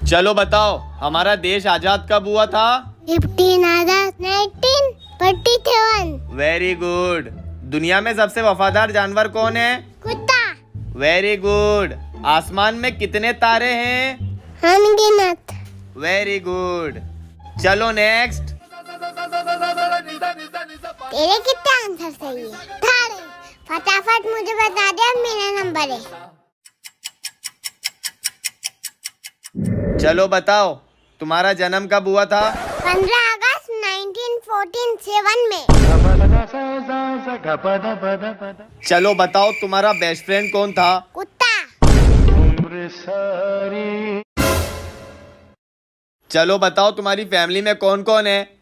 चलो बताओ, हमारा देश आजाद कब हुआ था? 15 अगस्त 1947। Very good. दुनिया में सबसे वफादार जानवर कौन है? कुत्ता। Very good. आसमान में कितने तारे हैं? अनगिनत। Very good. चलो नेक्स्ट। तेरे कितने आंसर सही है? थारे। फटाफट मुझे बता दे, अब मेरा नंबर है। चलो बताओ, तुम्हारा जन्म कब हुआ था? 15 अगस्त 1947 में। चलो बताओ, तुम्हारा बेस्ट फ्रेंड कौन था? कुत्ता। चलो बताओ, तुम्हारी फैमिली में कौन कौन है?